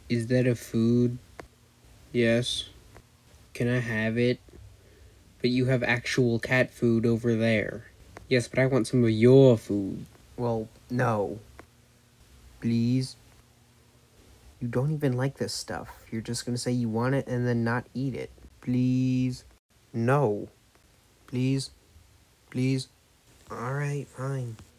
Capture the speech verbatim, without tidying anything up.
Is that a food? Yes. Can I have it? But you have actual cat food over there. Yes, but I want some of your food. Well, no. Please? You don't even like this stuff. You're just gonna say you want it and then not eat it. Please? No. Please? Please? Alright, fine.